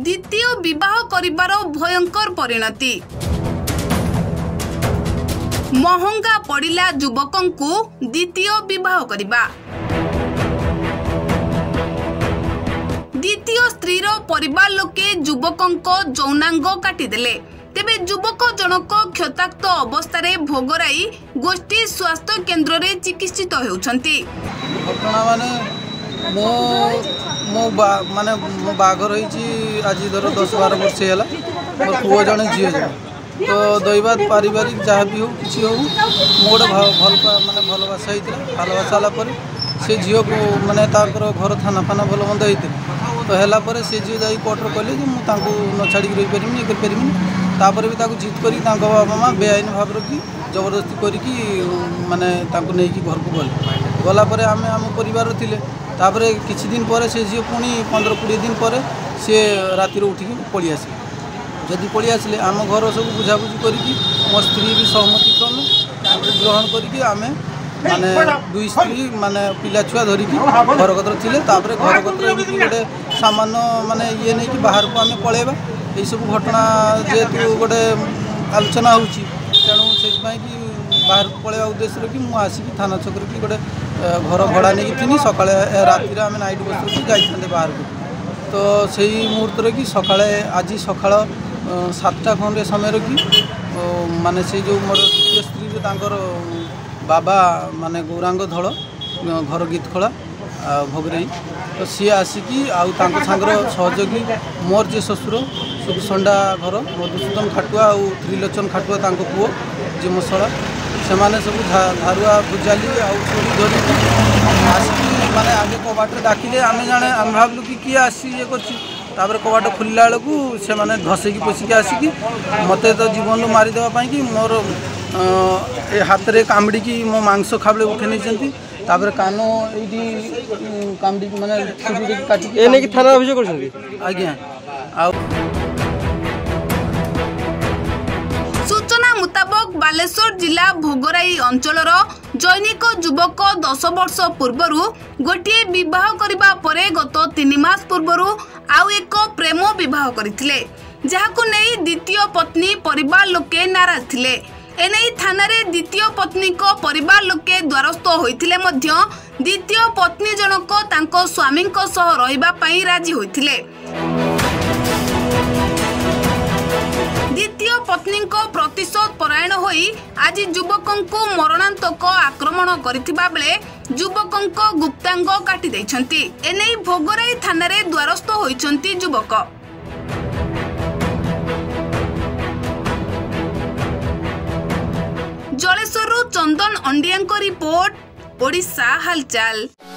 द्वितीय विवाह करिबार भयंकर परिणति। महंगा पड़िला युवकंकु द्वितीय विवाह करिबा। द्वितीय स्त्रीर परिवार लोके युवकंक यौनांग काटिदेले। तेबे युवक जनक क्षताक्त अवस्था भोगराई गोष्ठी स्वास्थ्य केन्द्र रे चिकित्सित होउछंती। घटना माने मो बाघर होइछि आज धर 10-12 वर्ष हैला। मोर पुओ जने झियो जने तो दैवाद पारिवारिक जहाँ भी हो किसी हो मोड़ माने भलवासा होइतिला। भलवासाला पर से झियो को माने ताकर घर थाना फाना भल मंद होइतिला। तो हैला पर से झियो जाई कोर्टर कहले जे मु तांको न छाड़ी रही परिमिनी कर परिमिनी। तापर भी ताको जित करी तांको बाबा मामा बेआईन भाव रखी जबरदस्ती करिकी माने तांको नै की घर को गला पर आमे आम परिवार थिले। तापरे किछि दिन पर से झियो पुणी 15-20 दिन पर से राति उठिकी पळि आसे। जदि पळि आसले आम घर सब बुझाबुझी करिकी मो स्त्री भी सहमति क्रमे ग्रहण करिकी आमे माने दुई स्त्री माने पिला छुआ धरिकी घर कतर थिले। तापरे घर कतर एमती गोटे सामान्य माने ये नहीं कि बाहर को आमे पळेबा ए सब घटना जेतु गोटे आलोचना होउची तेणु से कि बाहर को पळेबा उद्देश्य रखी मु आसिकी थाना छक रखी गोटे घर भड़ा नहीं थी। सकाଳେ राति आम नाइट बस जाते बाहर को तो सही मुहूर्त कि सकाଳେ आज सकाळ 7टा खंडे समय रखी माने से जो मोर द्वितीय स्त्री तांकर बाबा माने गौरांग धड़ घर गीत खड़ा भोगरई तो सी आसिकी आउ तांको सांगर सहयोगी मोर जे ससुर सुखसंडा घर मधुसूदन खाटुआ और त्रिलोचन खाटुआ तांको पुओ जे मसला से माने सब धारुआ भुजाली आउ छोड़ी धरी आसिकी माने आगे कबाटे डाकिले आमे जाने आम भावलु कि किए आसी ये कर कबाट खोलला बेलू से मैंने धसैकी पशिकी आसिकी मते तो जीवन मारी देवाई कि मोर हाथ में कामड़ी की मो मांस खाबले उठे नहीं तापर कान ये कामड़ी माने काटिकी थाना अभियोग कर आज्ञा सूचना मुताबक बालेश्वर जिला भोगराई अंचलर जैनिक युवक 10 वर्ष पूर्वरु गोटे विवाह करिबा परे गत 3 मास पूर्वरु आउ एक प्रेम विवाह करथिले जाहाकु नै द्वितीय पत्नी परिवार लोके नाराज थिले। एनै थाना रे द्वितीय पत्नी को परिवार लोके द्वारस्थ होइथिले मध्य द्वितीय पत्नी जनक तांको स्वामी को सह रहिबा पई राजी होइथिले। द्वितीय पत्नी को प्रतिशोध परायण होई आज युवकंको मरणांतक आक्रमण करथिबा बेले युवकंको गुप्तांग काटी दैछंती। एनै भोगराई थाना रे द्वारस्थ होइछंती युवक। जलेश्वरु चंदन अंडियांको रिपोर्ट ओडिशा हालचाल।